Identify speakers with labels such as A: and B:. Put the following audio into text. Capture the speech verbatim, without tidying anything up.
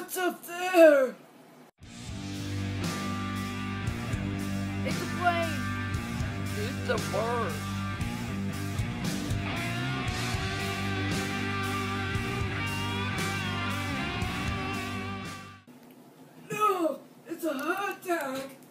A: What's up there?
B: It's a plane.
C: It's a bird.
A: No, it's a hot dog.